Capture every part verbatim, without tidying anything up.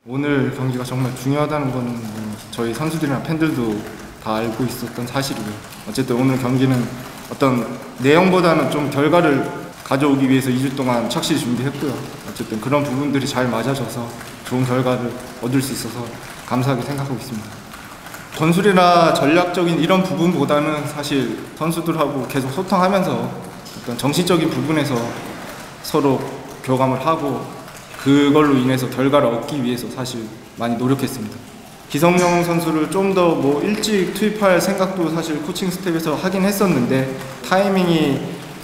오늘 경기가 정말 중요하다는 거는 저희 선수들이나 팬들도 다 알고 있었던 사실이고요. 어쨌든 오늘 경기는 어떤 내용보다는 좀 결과를 가져오기 위해서 이 주 동안 착실히 준비했고요. 어쨌든 그런 부분들이 잘 맞아져서 좋은 결과를 얻을 수 있어서 감사하게 생각하고 있습니다. 전술이나 전략적인 이런 부분보다는 사실 선수들하고 계속 소통하면서 어떤 정신적인 부분에서 서로 교감을 하고 그걸로 인해서 결과를 얻기 위해서 사실 많이 노력했습니다. 기성용 선수를 좀 더 뭐 일찍 투입할 생각도 사실 코칭 스텝에서 하긴 했었는데 타이밍이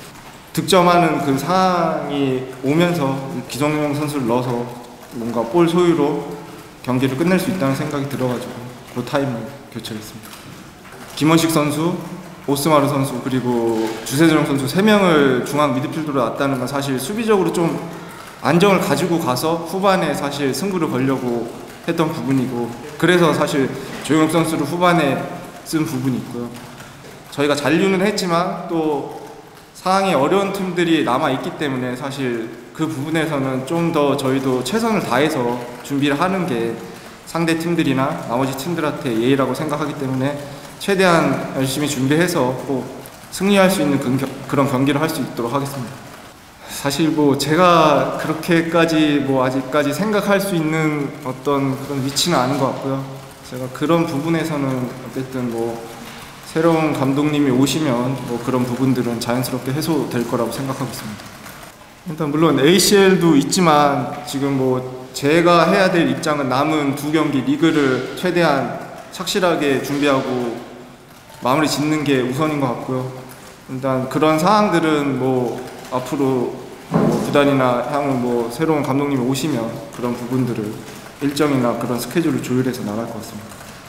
득점하는 그 상황이 오면서 기성용 선수를 넣어서 뭔가 볼 소유로 경기를 끝낼 수 있다는 생각이 들어가지고 그 타임을 교체했습니다. 김원식 선수, 오스마르 선수 그리고 주세종 선수 세 명을 중앙 미드필더로 놨다는 건 사실 수비적으로 좀 안정을 가지고 가서 후반에 사실 승부를 걸려고 했던 부분이고 그래서 사실 조용혁 선수를 후반에 쓴 부분이 있고요. 저희가 잔류는 했지만 또 상황이 어려운 팀들이 남아있기 때문에 사실 그 부분에서는 좀 더 저희도 최선을 다해서 준비를 하는 게 상대 팀들이나 나머지 팀들한테 예의라고 생각하기 때문에 최대한 열심히 준비해서 꼭 승리할 수 있는 그런 경기를 할 수 있도록 하겠습니다. 사실 뭐 제가 그렇게까지 뭐 아직까지 생각할 수 있는 어떤 그런 위치는 아닌 것 같고요. 제가 그런 부분에서는 어쨌든 뭐 새로운 감독님이 오시면 뭐 그런 부분들은 자연스럽게 해소될 거라고 생각하고 있습니다. 일단 물론 에이씨엘도 있지만 지금 뭐 제가 해야 될 입장은 남은 두 경기 리그를 최대한 착실하게 준비하고 마무리 짓는 게 우선인 것 같고요. 일단 그런 상황들은 뭐 앞으로 뭐 구단이나 향후 뭐 새로운 감독님이 오시면 그런 부분들을 일정이나 그런 스케줄을 조율해서 나갈 것 같습니다.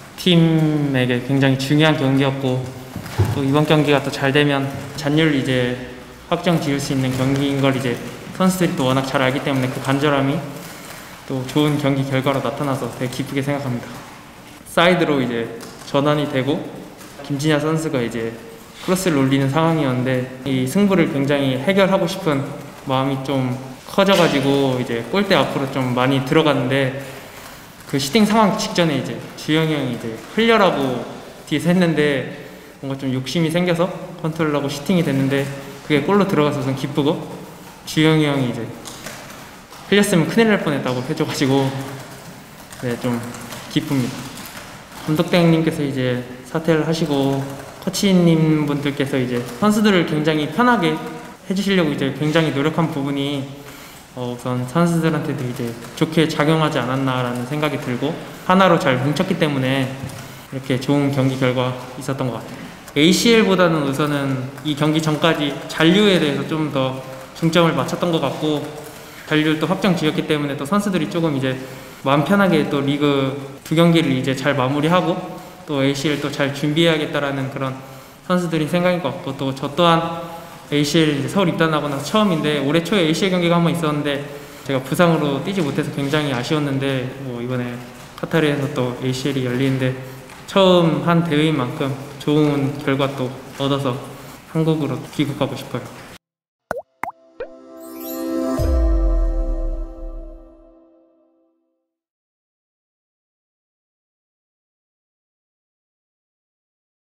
팀에게 굉장히 중요한 경기였고 또 이번 경기가 또 잘 되면 잔류를 이제 확정 지을 수 있는 경기인 걸 이제 선수들이 또 워낙 잘 알기 때문에 그 간절함이 또 좋은 경기 결과로 나타나서 되게 기쁘게 생각합니다. 사이드로 이제 전환이 되고 김진야 선수가 이제 크로스를 올리는 상황이었는데 이 승부를 굉장히 해결하고 싶은 마음이 좀 커져가지고 이제 골대 앞으로 좀 많이 들어갔는데 그 슈팅 상황 직전에 이제 주영이 형이 이제 흘려라고 뒤에서 했는데 뭔가 좀 욕심이 생겨서 컨트롤하고 슈팅이 됐는데 그게 골로 들어가서 좀 기쁘고 주영이 형이 이제 흘렸으면 큰일 날 뻔했다고 해줘가지고 네, 좀 기쁩니다. 감독님께서 이제 사퇴를 하시고 코치님 분들께서 이제 선수들을 굉장히 편하게 해주시려고 이제 굉장히 노력한 부분이 어 우선 선수들한테도 이제 좋게 작용하지 않았나라는 생각이 들고 하나로 잘 뭉쳤기 때문에 이렇게 좋은 경기 결과 있었던 것 같아요. 에이씨엘보다는 우선은 이 경기 전까지 잔류에 대해서 좀 더 중점을 맞췄던 것 같고 잔류를 또 확정 지었기 때문에 또 선수들이 조금 이제 마음 편하게 또 리그 두 경기를 이제 잘 마무리하고 또 에이씨엘 또 잘 준비해야겠다라는 그런 선수들이 생각인 것 같고 또 저 또한 에이씨엘 서울 입단하고 나서 처음인데 올해 초에 에이씨엘 경기가 한 번 있었는데 제가 부상으로 뛰지 못해서 굉장히 아쉬웠는데 뭐 이번에 카타르에서 또 에이씨엘이 열리는데 처음 한 대회인 만큼 좋은 결과 또 얻어서 한국으로 귀국하고 싶어요.